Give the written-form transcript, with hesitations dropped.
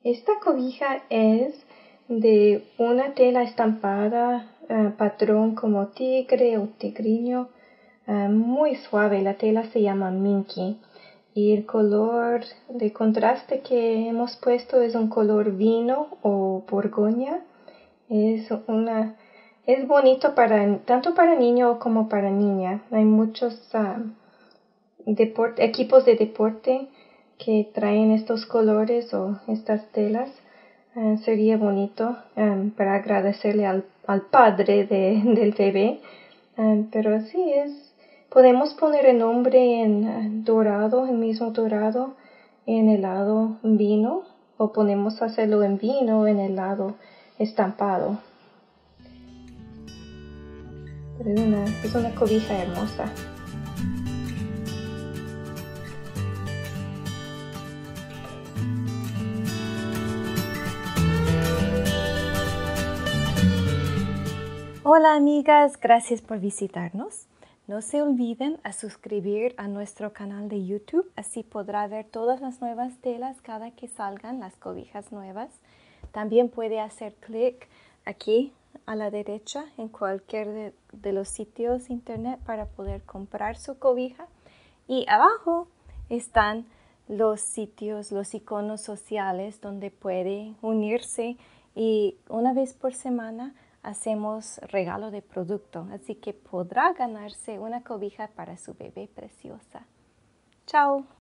Esta cobija es de una tela estampada, patrón como tigre o tigriño, muy suave. La tela se llama Minky y el color de contraste que hemos puesto es un color vino o borgoña. Es bonito tanto para niño como para niña. Hay muchos equipos de deporte que traen estos colores o estas telas. Sería bonito para agradecerle al padre del bebé. Pero así es. Podemos poner el nombre en dorado, el mismo dorado, en el lado vino, o podemos hacerlo en vino en el lado estampado. Pero es una cobija hermosa. Hola amigas, gracias por visitarnos. No se olviden a suscribir a nuestro canal de YouTube, así podrá ver todas las nuevas telas cada que salgan las cobijas nuevas. También puede hacer clic aquí a la derecha en cualquier de los sitios internet para poder comprar su cobija. Y abajo están los sitios, los iconos sociales donde puede unirse y una vez por semana hacemos regalo de producto, así que podrá ganarse una cobija para su bebé preciosa. ¡Chao!